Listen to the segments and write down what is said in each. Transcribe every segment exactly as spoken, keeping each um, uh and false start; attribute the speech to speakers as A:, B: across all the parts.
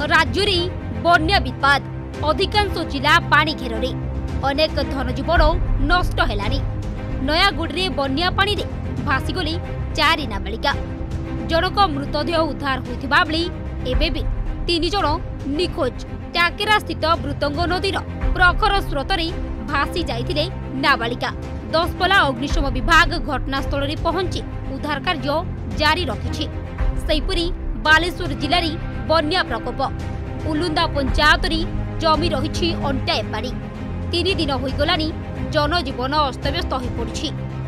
A: राज्य में बन्या विपद अधिकांश जिला पानी घेर अनेक धनजीवन नष्ट है। नयागढ़ बन्या पानी रे भासीगले चारि नाबालिका जनक मृतदेह उद्धार होता बेले एवं भी तीन जन निखोज। टाकेरा स्थित मृतंग नदीर प्रखर स्रोत भासी जाइथिले नाबालिका। दसपला अग्निशम विभाग घटनास्थल में पहुंची उद्धार कार्य जारी रखिछि। सेहिपरि बालेश्वर जिले में बन्या प्रकोप उलुंदा पंचायत जमी रही अंटाए पानी। तीन दिन होइगलानी जनजीवन अस्तव्यस्त हो पड़ी।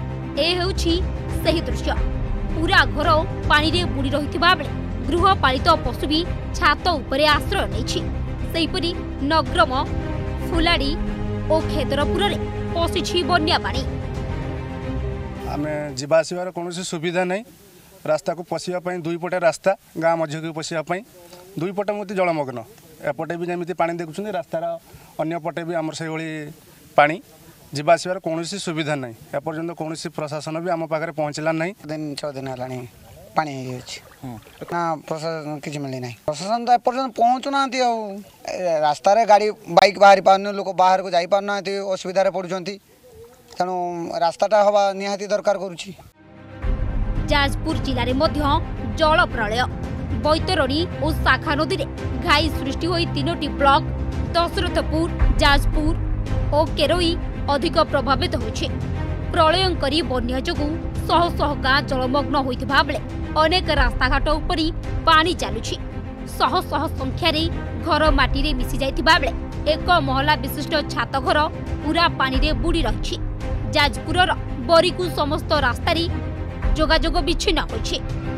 A: दृश्य पूरा घर पानी रे बुड़ी रहिथिबा बेले गृहपालित पशु भी छात उपरे आश्रय नेछि। सेहिपरि नगरम फुलाड़ी और खेतरपुर रे पशिछि बन्या पानी।
B: आमे जीवा आसबार कौन सुविधा नहीं। रास्ता को पशिया पई दुई पटे रास्ता गाँ मध्य को पशिया पई दुई पटे मते जलमग्न। एपटे भी जमी पानी देखुं रास्तार अन्य पटे भी आमर से पानी जीवा आसबार कौन सुविधा नहीं। एपर्यंत कौन प्रशासन भी आम पाखे पहुँचला नहीं।
C: दिन छः दिन है पानी ना प्रशासन किसी मिले ना। प्रशासन तो एपर्यंत पहुँचुना रास्तार गाड़ी बाइक बाहरी पार लोक बाहर को जाई पारना असुविधा पड़ुंट। तेणु रास्ताटा हवा निहाती दरकार करुछि।
A: जाजपुर जिले में जल प्रलय बैतरणी और शाखा नदी में घाई सृष्टि होई तीनोटी ब्लॉक दशरथपुर जाजपुर और केरोई अधिक प्रभावित होइछे। प्रलयंकरी बन्या जोगु शह शह गाँ जलमग्न होइथिबा बेले अनेक रास्ताघाट उपरि पानी चालुछि। शह शह संख्यार घर माटी रे मिसी जाइथिबा बेले एक महला विशिष्ट छात घर पूरा पानी रे बुड़ी रहिछि। जाजपुरर बरीकु समस्त रास्तारी जोगाजोग विच्छिन्न होइछि।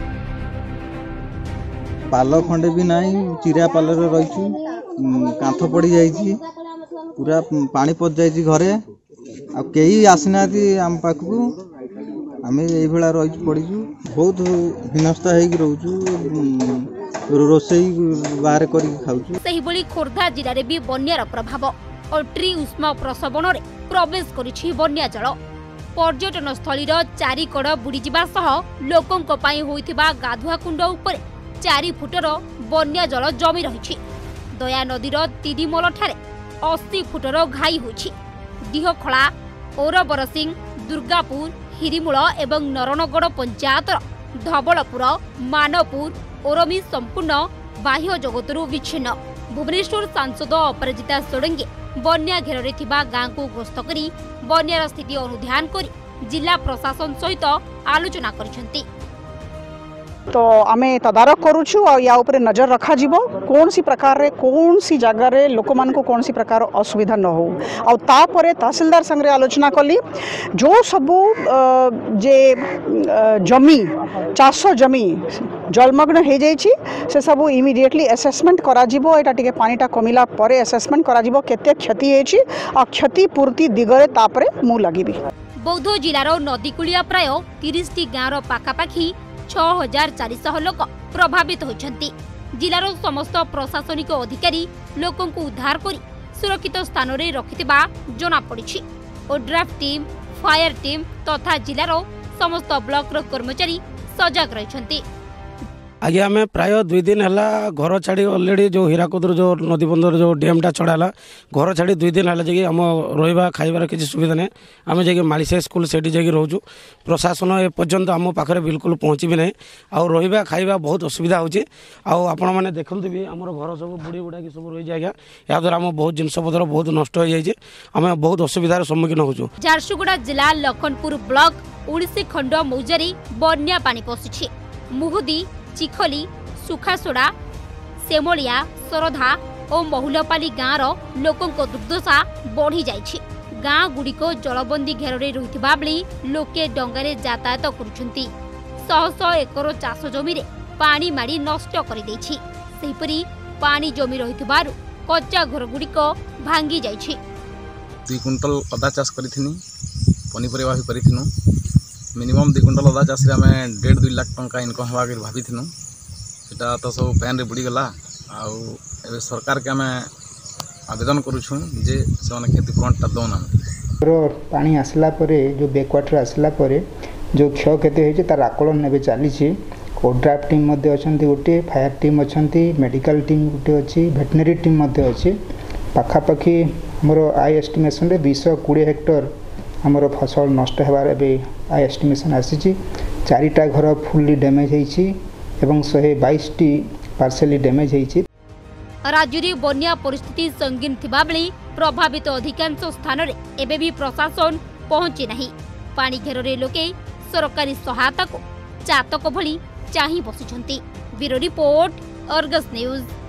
D: पाल खंडे भी नहीं चिरा पाल रही कांथ पड़ जाइए पूरा पानी पच जाइए घरे आ कई आसीना आम पाखु आम ये रही पड़ू बहुत हिनस्ता हो रोसई बाहर कर खाऊ।
A: खोर्धा जिले में भी बन्यार प्रभाव अल्ट्री उष्मा प्रसवन में प्रवेश करिछि बन्या जल। पर्यटन स्थलीर चारिकड़ बुड़ीजा सह लोकों होइथिबा गाधुआ कुंड उपरे चारि फुटर बन्या जल जमी रही। दया नदीर तिरिमल ठारे अस्सी फुटर घाई होइछि। डीहखला औरबरसिंह दुर्गापुर हिरीमूल एवं नरणगढ़ पंचायतर धवलपुर मानपुर ओरमी संपूर्ण बाह्य जगतरू विच्छिन्न। भुवनेश्वर सांसद अपराजिता षडंगी बन्या घेर थिबा गाँ को गस्त करी बन्यार स्थिति अनुध्यान करी जिला प्रशासन सहित आलोचना करिसेंती।
E: तो आमे तदारक करूछु और या ऊपर नजर रखा जीवो कौन सी प्रकार रे कौन सी जगह रे लोक मान को कौन सी प्रकार असुविधा न हो। और तापरे तहसीलदार संगे आलोचना कली जो सबू जे जमी चाष जमी जलमग्न हो जाइछि से सबू इमिडिएटली असेसमेंट करा जीवो। एटा टिके पानीटा कमिला परे असेसमेंट करा जीवो केते क्षति हेछि और क्षति पूर्ति दिगरे तापरे मु लगिबी।
A: बौद्ध जिलार नदीकूलिया प्राय तीस टी गाँवर पाखापाखि छह हजार चार सौ लोक प्रभावित होइछन्ति। जिलार समस्त प्रशासनिक अधिकारी लोकों को उद्धार करी सुरक्षित स्थान रे रखिथिबा जना पड़िछि। ओड्राफ टीम फायर टीम तथा जिलार समस्त ब्लॉक रो कर्मचारी सजग रहिछन्ति।
F: आगे आम प्राय दुई दिन है घर छाड़ी अलरेडी जो हीराकुदर जो नदी बंधर जो डैमटा चढ़ाला घर छाड़ी दुई दिन है जी आम रहा खाइबार किसी सुविधा नहीं। आम जा मालिसा स्कूल से रोचु प्रशासन एपर्यंत आम पाखे बिल्कुल पहुँची भी ना आउ रहा खाइबा बहुत असुविधा होची। आपण मैंने देखते भी आम घर सब बुड़ी बुड़ा कि सब रही आज्ञा या द्वारा आम बहुत जिनपतर बहुत नष्ट हो जाए आम बहुत असुविधार सम्मुखीन होचु।
A: झारसुगुड़ा जिला लखनपुर ब्लॉक उड़ीसी खंड मौजारी बन्या पानी पशिछि। मुहुदी चिखली सुखासोड़ा सेमलिया सरधा और महुलपाली गाँव लोकों दुर्दशा बढ़ी जाइछि। गाँ गुड़िक जलबंदी घेर रहिथिबा बेले लोके डंगारे यातायात करुछन्ति। शह शह एकर चाष जमी रे पानी माड़ी नष्ट कर दैछि। सेहिपरि पानी जमी रहिथिबारु कच्चा घर गुड़िक भांगी जाइछि।
G: दुई क्विंटल अदा चाष करिथिनी पनीपरिया भी करिथिनु मिनिमम दुई क्विंटल अदा चाष आम डेढ़ दुई लाख टंका इनकम हवा भाभी सेटा तो सब पैन रे बुड़ी गला। आउ सरकार के आम आवेदन करुछुं जे से क्षतिपूरणटा दौना
H: पानी आसला परे जो बैकवाटर आसला परे जो क्षय क्षति होती तार आकलन एवं चली ओड्राफ्ट टीम गोटे फायर टीम अच्छा मेडिकल टीम गोटे अच्छी भेटनेरी टीम अच्छी पाखापाखि आमर आई एस्टिमेशन रे बीस कोड़े हेक्टर आमर फसल नष्ट होबार आई एस्टिमेशन आसी चारिटा घर फुल्ली डैमेज होती एवं शहे बाईस टी पार्सली डैमेज होती।
A: राज्य में बन्या परिस्थिति संगीन थिबा बेले प्रभावित अधिकांश स्थान रे एबे भी प्रशासन पहुंची नहीं। पानी घेर रे लोके सरकारी सहायता को चातक भली चाही बसिछंती। Bureau report Argus news.